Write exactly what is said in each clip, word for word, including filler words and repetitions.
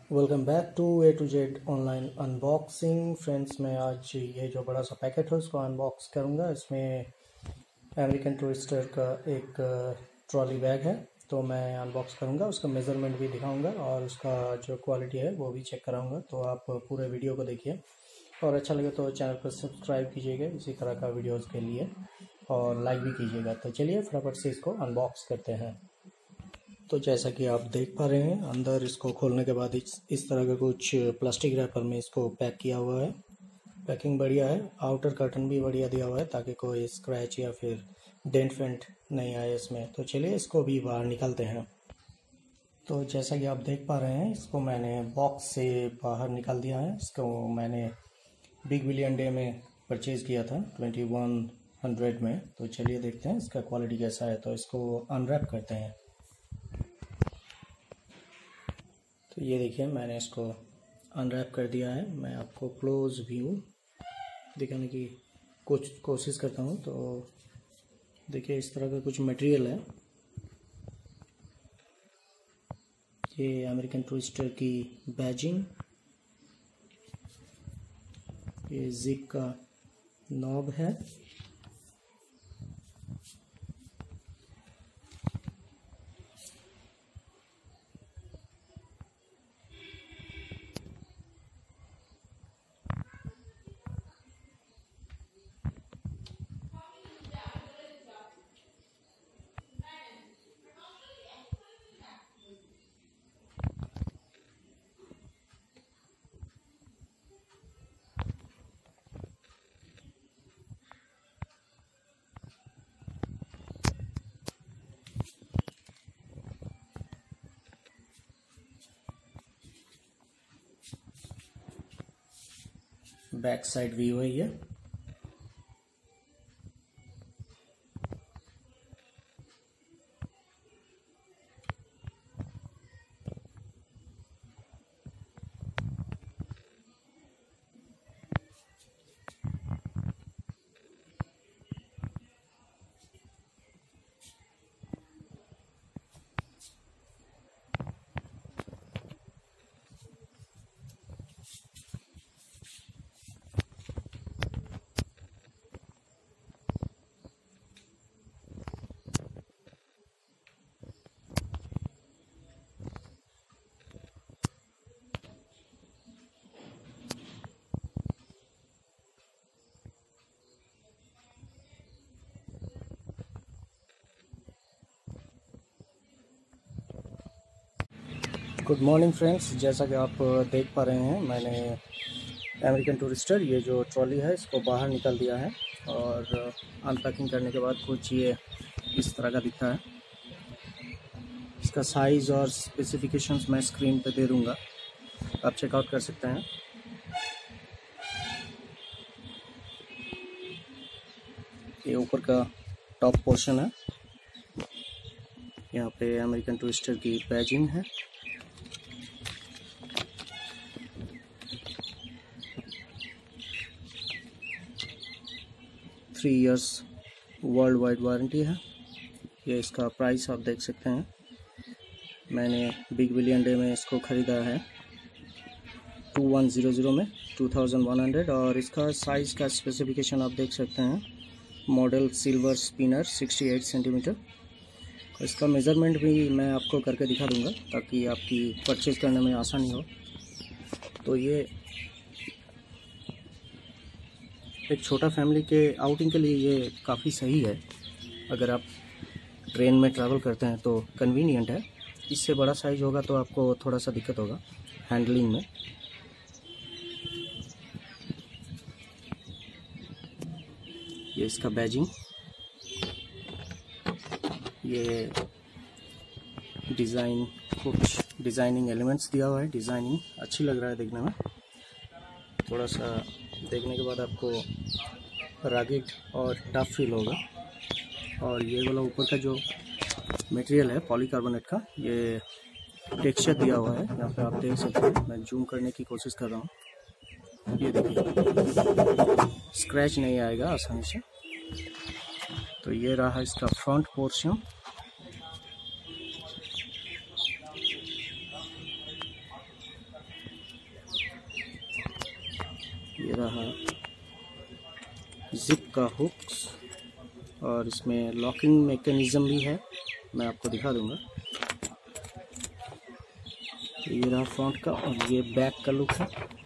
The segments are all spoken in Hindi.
Welcome back to A to Z online unboxing. Friends, मैं आज ये जो बड़ा सा पैकेट है उसको अनबॉक्स करूँगा। इसमें अमेरिकन टूरिस्टर का एक ट्रॉली बैग है, तो मैं अनबॉक्स करूँगा, उसका मेज़रमेंट भी दिखाऊंगा और उसका जो क्वालिटी है वो भी चेक कराऊँगा। तो आप पूरे वीडियो को देखिए और अच्छा लगे तो चैनल को सब्सक्राइब कीजिएगा इसी तरह का वीडियोज़ के लिए, और लाइक भी कीजिएगा। तो चलिए फटाफट से इसको अनबॉक्स करते हैं। तो जैसा कि आप देख पा रहे हैं, अंदर इसको खोलने के बाद इस इस तरह का कुछ प्लास्टिक रैपर में इसको पैक किया हुआ है। पैकिंग बढ़िया है, आउटर कर्टन भी बढ़िया दिया हुआ है ताकि कोई स्क्रैच या फिर डेंट फेंट नहीं आए इसमें। तो चलिए इसको भी बाहर निकालते हैं। तो जैसा कि आप देख पा रहे हैं, इसको मैंने बॉक्स से बाहर निकाल दिया है। इसको मैंने बिग बिलियन डे में परचेज़ किया था ट्वेंटी वन हंड्रेड में। तो चलिए देखते हैं इसका क्वालिटी कैसा है। तो इसको अनरैप करते हैं। तो ये देखिए, मैंने इसको अनरैप कर दिया है। मैं आपको क्लोज व्यू दिखाने की कुछ कोशिश करता हूँ। तो देखिए, इस तरह का कुछ मटेरियल है। ये अमेरिकन टूरिस्टर की बैजिंग, ये जिप का नॉब है, बैक साइड व्यू है ये। गुड मॉर्निंग फ्रेंड्स, जैसा कि आप देख पा रहे हैं, मैंने अमेरिकन टूरिस्टर ये जो ट्रॉली है इसको बाहर निकाल दिया है और अनपैकिंग करने के बाद कुछ ये इस तरह का दिखता है। इसका साइज़ और स्पेसिफिकेशंस मैं स्क्रीन पे दे दूंगा, आप चेकआउट कर सकते हैं। ये ऊपर का टॉप पोर्शन है, यहाँ पे अमेरिकन टूरिस्टर की बैजिंग है। Three years world wide warranty है। ये इसका प्राइस आप देख सकते हैं। मैंने बिग बिलियन डे में इसको ख़रीदा है टू वन ज़ीरो ज़ीरो में टू थाउजेंड वन हंड्रेड, और इसका साइज़ का स्पेसिफिकेशन आप देख सकते हैं। Model silver spinner sixty eight centimetre. इसका मेज़रमेंट भी मैं आपको करके दिखा दूंगा ताकि आपकी परचेज़ करने में आसानी हो। तो ये एक छोटा फैमिली के आउटिंग के लिए ये काफ़ी सही है। अगर आप ट्रेन में ट्रैवल करते हैं तो कन्वीनियंट है। इससे बड़ा साइज़ होगा तो आपको थोड़ा सा दिक्कत होगा हैंडलिंग में। ये इसका बैजिंग, ये डिज़ाइन, कुछ डिज़ाइनिंग एलिमेंट्स दिया हुआ है। डिज़ाइनिंग अच्छी लग रहा है देखने में। थोड़ा सा देखने के बाद आपको रगिड और टफ फील होगा। और ये वाला ऊपर का जो मटेरियल है पॉलीकार्बोनेट का, ये टेक्सचर दिया हुआ है। यहाँ पे आप देख सकते हैं, मैं जूम करने की कोशिश कर रहा हूँ। ये देखिए, स्क्रैच नहीं आएगा आसानी से। तो ये रहा इसका फ्रंट पोर्शन। रहा जिप का हुक्स और इसमें लॉकिंग मैकेनिज्म भी है, मैं आपको दिखा दूंगा। तो ये रहा फ्रंट का और ये बैक का लुक है।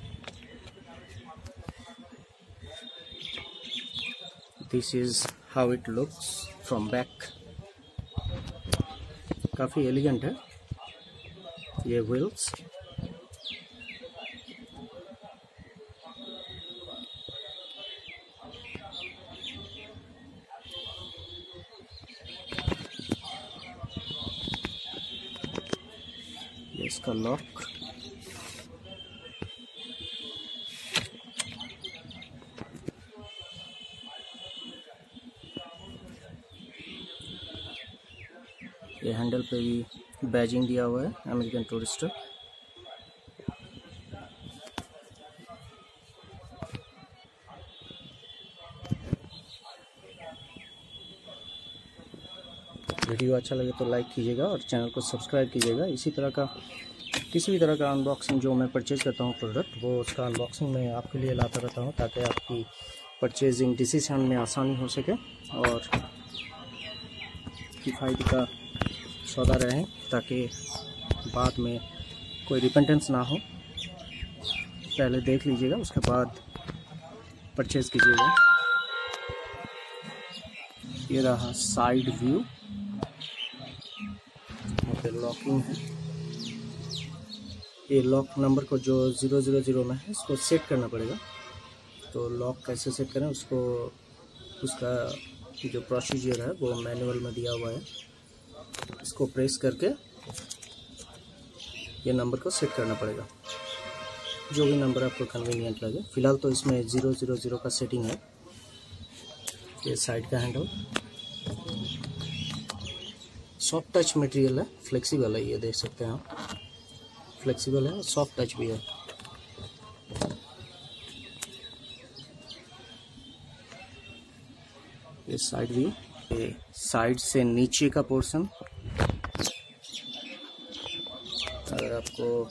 This is how it looks from back. काफ़ी एलिगेंट है ये व्हील्स। ये इसका लॉक, ये हैंडल पे भी बैजिंग दिया हुआ है अमेरिकन टूरिस्टर। वीडियो अच्छा लगे तो लाइक कीजिएगा और चैनल को सब्सक्राइब कीजिएगा। इसी तरह का किसी भी तरह का अनबॉक्सिंग जो मैं परचेज़ करता हूँ प्रोडक्ट, वो उसका अनबॉक्सिंग मैं आपके लिए लाता रहता हूँ ताकि आपकी परचेजिंग डिसीजन में आसानी हो सके और किफ़ायती का सौदा रहे, ताकि बाद में कोई रिपेंटेंस ना हो। पहले देख लीजिएगा, उसके बाद परचेज़ कीजिएगा। ये रहा साइड व्यू, लॉकिंग है। ये लॉक नंबर को जो ज़ीरो ज़ीरो ज़ीरो में है इसको सेट करना पड़ेगा। तो लॉक कैसे सेट करें उसको, उसका जो प्रोसीजर है वो मैनुअल में दिया हुआ है। इसको प्रेस करके ये नंबर को सेट करना पड़ेगा, जो भी नंबर आपको कन्वीनियंट लगे। फ़िलहाल तो इसमें ज़ीरो ज़ीरो ज़ीरो का सेटिंग है। ये साइड का हैंडल सॉफ्ट टच मटेरियल है, फ्लेक्सिबल है, ये देख सकते हैं आप, फ्लेक्सिबल है, सॉफ्ट टच भी है। ये साइड व्यू, ये साइड से नीचे का पोर्शन। अगर आपको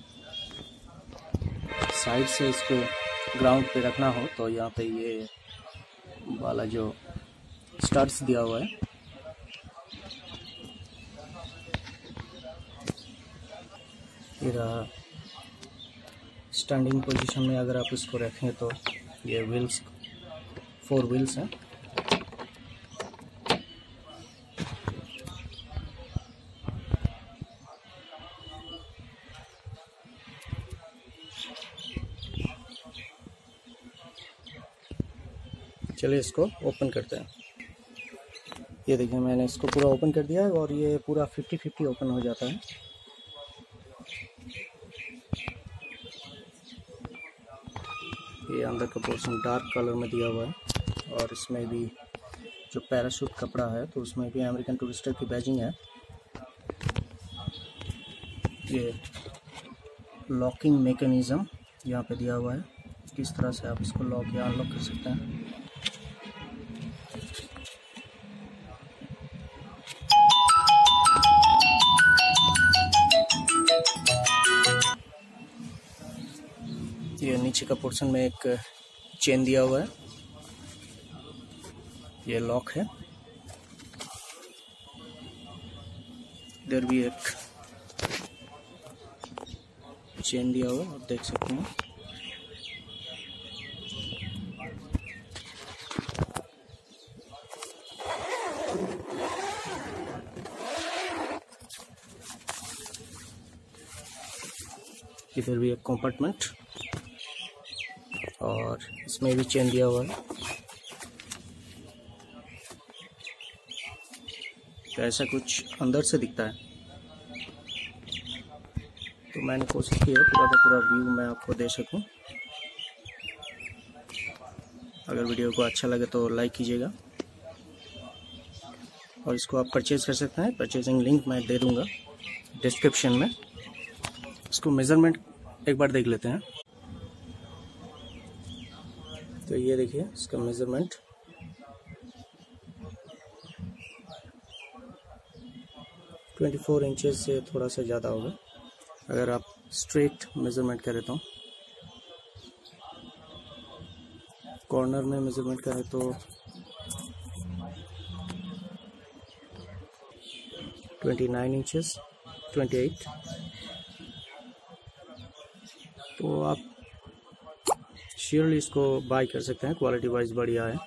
साइड से इसको ग्राउंड पे रखना हो तो यहाँ पे ये वाला जो स्टड्स दिया हुआ है, ये रहा स्टैंडिंग पोजीशन में। अगर आप इसको रखें तो ये व्हील्स, फोर व्हील्स हैं। चलिए इसको ओपन करते हैं। ये देखिए मैंने इसको पूरा ओपन कर दिया है और ये पूरा फिफ्टी फिफ्टी ओपन हो जाता है। ये अंदर का पोर्शन डार्क कलर में दिया हुआ है और इसमें भी जो पैराशूट कपड़ा है तो उसमें भी अमेरिकन टूरिस्टर की बैजिंग है। ये लॉकिंग मैकेनिज्म यहाँ पे दिया हुआ है, किस तरह से आप इसको लॉक या अनलॉक कर सकते हैं। ये नीचे का पोर्शन में एक चेन दिया हुआ है, ये लॉक है। इधर भी एक चेन दिया हुआ है, आप देख सकते हैं। इधर भी एक कंपार्टमेंट और इसमें भी चेन दिया हुआ है। तो ऐसा कुछ अंदर से दिखता है। तो मैंने कोशिश की है पूरा का पूरा व्यू मैं आपको दे सकूं। अगर वीडियो को अच्छा लगे तो लाइक कीजिएगा और इसको आप परचेज़ कर सकते हैं। परचेजिंग लिंक मैं दे दूंगा डिस्क्रिप्शन में। इसको मेज़रमेंट एक बार देख लेते हैं। तो ये देखिए इसका मेज़रमेंट चौबीस इंचेस से थोड़ा सा ज़्यादा होगा। अगर आप स्ट्रेट मेज़रमेंट करें तो कॉर्नर में मेजरमेंट का है तो twenty nine inches twenty eight. तो आप श्योरली इसको बाय कर सकते हैं, क्वालिटी वाइज बढ़िया है।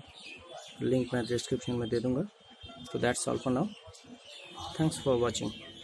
लिंक मैं डिस्क्रिप्शन में दे दूंगा। तो that's all for now, thanks for watching.